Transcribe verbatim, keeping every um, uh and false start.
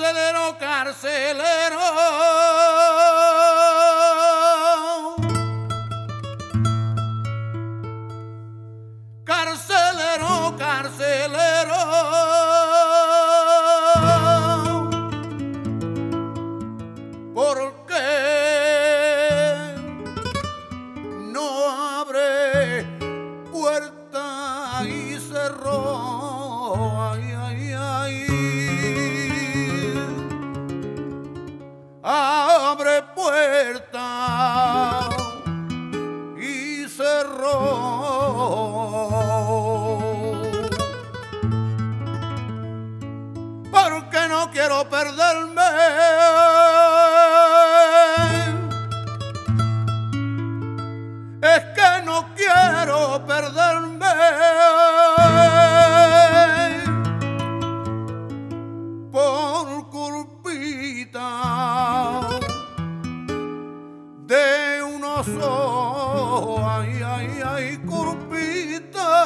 Carcelero, carcelero, carcelero, carcelero, ¿por qué no abre puerta y cerró? Ay, ay, ay. Abre puerta y cerró. Porque no quiero perderme. Es que no quiero perderme. Por culpita de un oso, ay, ay, ay, culpita